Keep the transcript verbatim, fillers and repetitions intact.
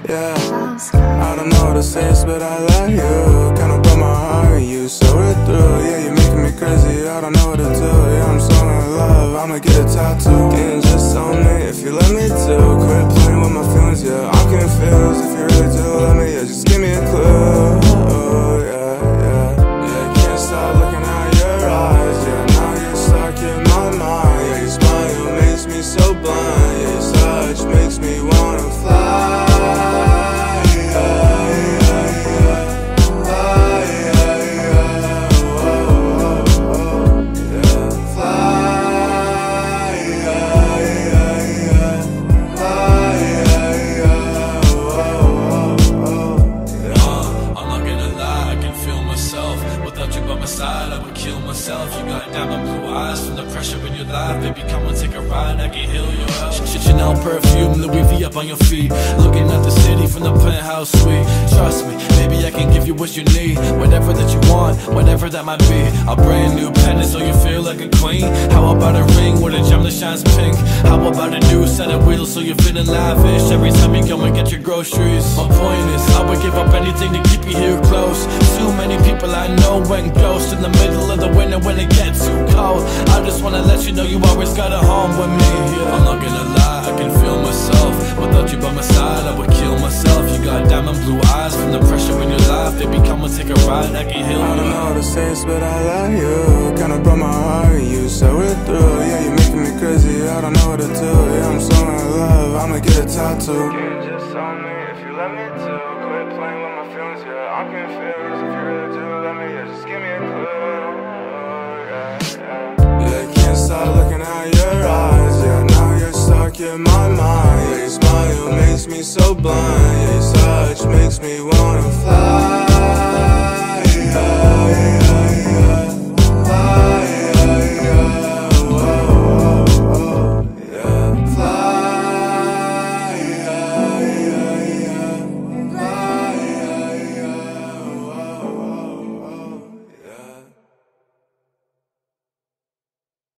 yeah. I don't know how to say this, but I love you. Kinda broke my heart and you saw it through. Yeah, you're making me crazy, I don't know what to do. Yeah, I'm so in love, I'ma get a tattoo. And just tell me if you let me to. Quit playing with my feelings, yeah, I'm confused. If you really do let me, yeah, just give me a clue. Oh, yeah, yeah. Yeah, I can't stop looking at your eyes. Yeah, now you're stuck in my mind. Yeah, your smile makes me so blind. Yeah, your touch makes me wanna fly. You got diamond blue eyes from the pressure in your life. Baby, come and take a ride, I can heal you up. Chanel perfume, Louie V up on your feet. Looking at the city from the penthouse suite. Trust me, baby, I can give you what you need. Whatever that you want, whatever that might be. A brand new pendant so you feel like a queen. How about a ring with a gem that shines pink? How about a new set of wheels so you're feeling lavish every time you go and get your groceries? My point is, I would give up anything to keep you here close. Too many people I know went ghost in the middle of the winter when it gets too cold. I just wanna let you know you always got a home with me, yeah. I'm not gonna lie, I can feel myself. Without you by my side, I would kill myself. You got diamond blue eyes from the pressure in your life. Baby, come and take a ride, I can heal you. I don't know how to say this, but I love you. Kinda broke my heart and you saw it through. Yeah, you're making me crazy, I don't know what to do. Yeah, I'm so in love, I'ma get a tattoo. Can you just tell me if you let me to? Quit playing with my feelings, yeah, I'm confused. If you really do let me, yeah, just give me a clue. Oh, yeah, yeah. Yeah, I can't stop looking at your eyes. Yeah, now you're stuck in my mind. Yeah, your smile makes me so blind. Yeah, your touch makes me wanna fly.